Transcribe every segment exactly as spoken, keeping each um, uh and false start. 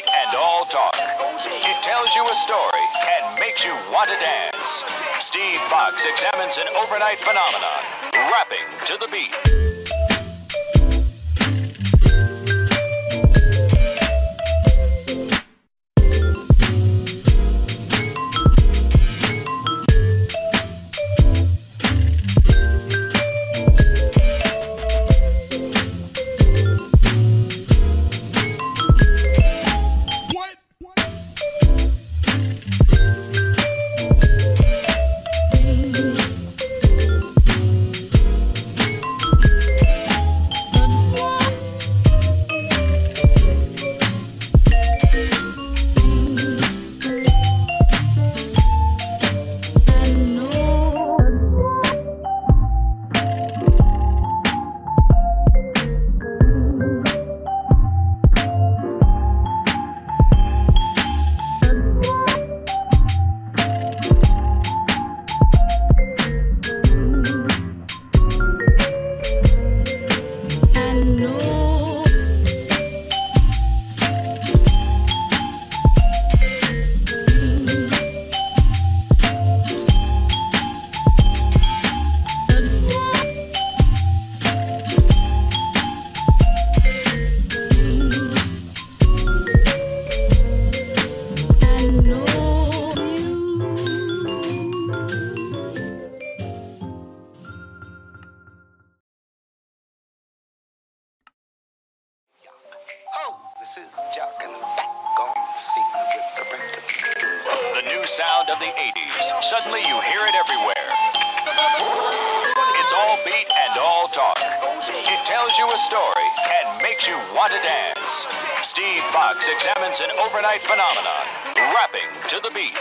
and all talk. It tells you a story and makes you want to dance. Steve Fox examines an overnight phenomenon, rapping to the beat. The new sound of the eighties. Suddenly you hear it everywhere. It's all beat and all talk. It tells you a story and makes you want to dance. Steve Fox examines an overnight phenomenon, rapping to the beat.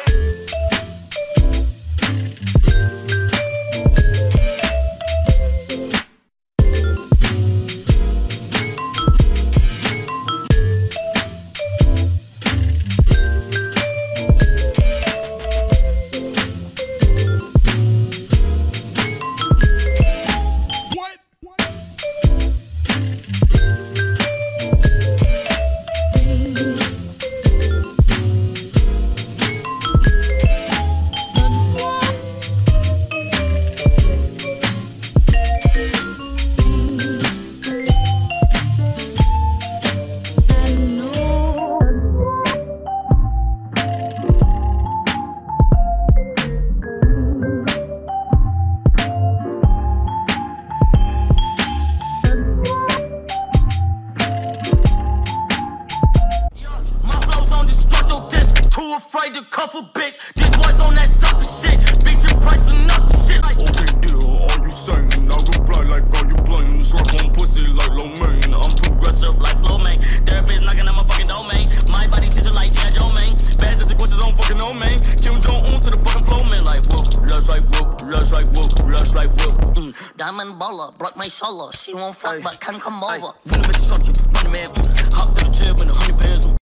Afraid to cuff a bitch. This boy's on that sucker shit. Bitch, your price enough shit. Like, okay, deal, are you saying? I reply like, are you playing? Slap on pussy like low main. I'm progressive like flow man. Therapist knocking at my fucking domain. My body teacher like G I Joe man. Bad consequences on fucking no man. Kim Jong Un to the fucking flow man. Like whoop, lush like whoop, lush like whoop, lush like whoop. Mm. Diamond baller, broke my shoulder. She won't fuck, but can come over. Run a bitch, suck you, run a man. Hop to the gym in a hundred pairs.